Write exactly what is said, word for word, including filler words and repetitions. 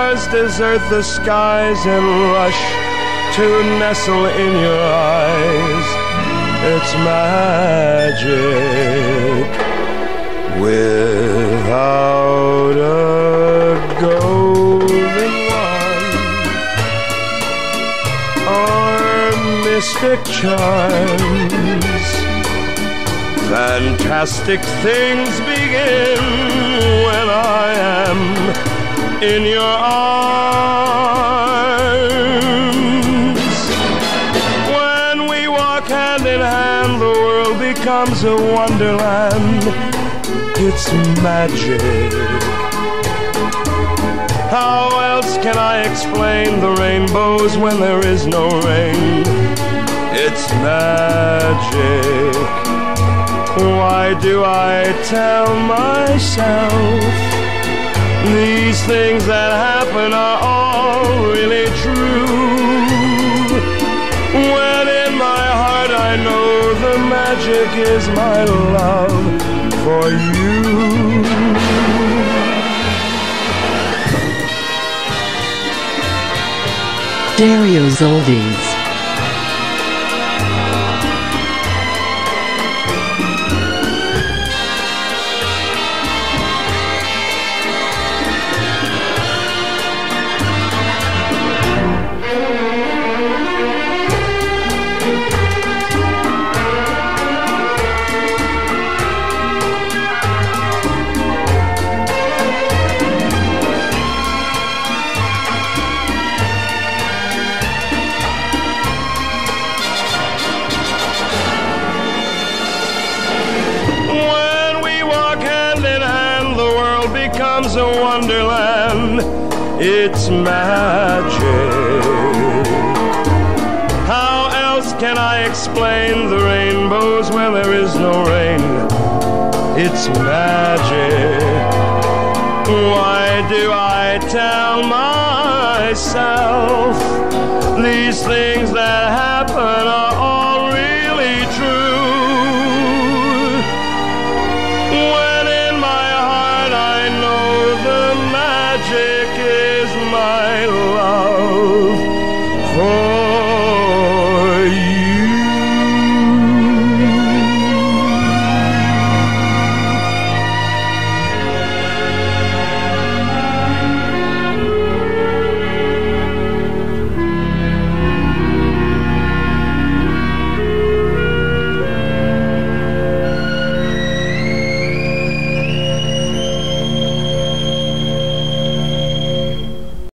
stars desert the skies and rush to nestle in your eyes. It's magic without a golden wand or mystic charms. Fantastic things begin when I am in your arms. When we walk hand in hand, the world becomes a wonderland. It's magic. How else can I explain the rainbows when there is no rain? It's magic. Why do I tell myself these things that happen are all really true? When in my heart I know the magic is my love for you. Dario's Oldies. Becomes a wonderland. It's magic. How else can I explain the rainbows when there is no rain? It's magic. Why do I tell myself these things that happen are